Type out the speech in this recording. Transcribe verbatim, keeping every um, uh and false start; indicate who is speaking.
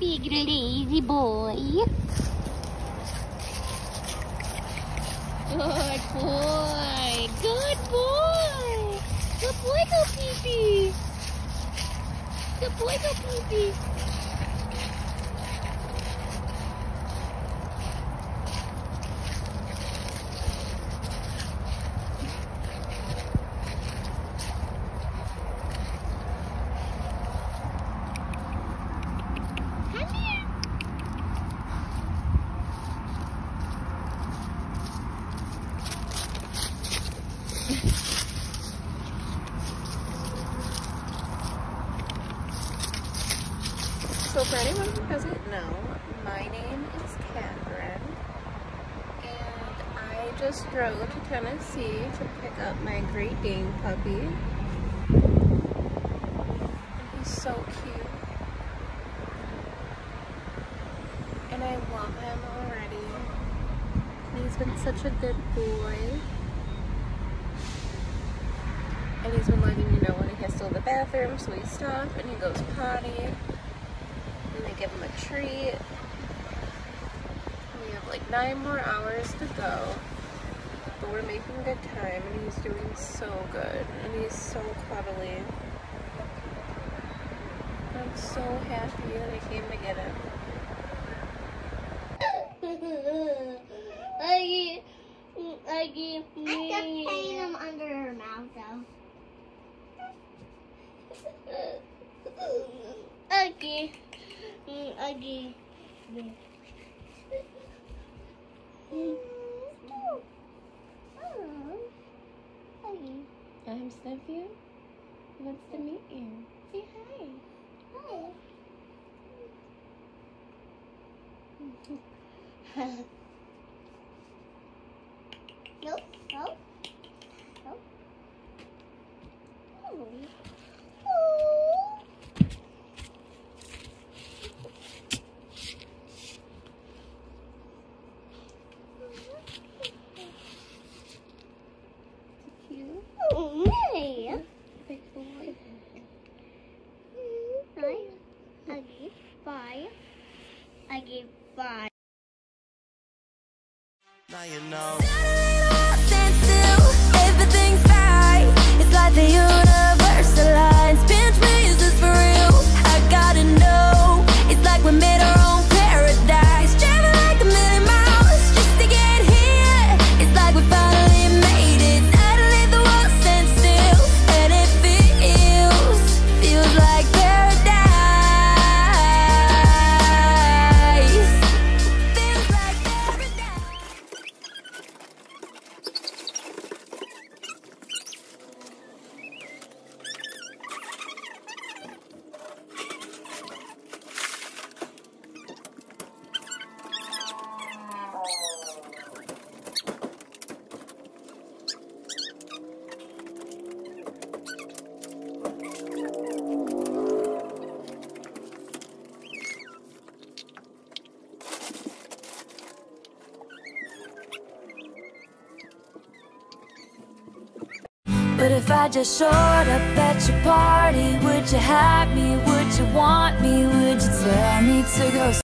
Speaker 1: big lazy boy. Good boy. Good boy. Good boy, go pee-pee. Good boy, go pee-pee.
Speaker 2: So for anyone who doesn't know, my name is Catherine, and I just drove to Tennessee to pick up my Great Dane puppy. And he's so cute. And I love him already. And he's been such a good boy. And he's been letting me know when he has to go to the bathroom, so we stop and he goes potty. And they give him a treat. We have like nine more hours to go, but we're making good time, and he's doing so good, and he's so cuddly. I'm so happy that I came to get him.
Speaker 1: I, I give me.
Speaker 3: I have to paint him under her mouth though.
Speaker 1: Okay. Okay. I'm Sophia. He wants to meet you. Say hi. Hi.
Speaker 3: Nope. Nope. Nope.
Speaker 1: Oh.
Speaker 3: Oh, hey.
Speaker 1: Big boy.
Speaker 3: Nine. I gave five. I gave five.
Speaker 4: Now you know.
Speaker 5: Stand still, everything's fine. It's like the universal lines. Pinch me, is this for real? I gotta know. It's like we made our own paradise. Driving like a million miles just to get here. It's like we finally made it. Suddenly the world stands still, and it feels, feels like paradise. Feels like paradise. But if I just showed up at your party, would you have me? Would you want me? Would you tell me to go?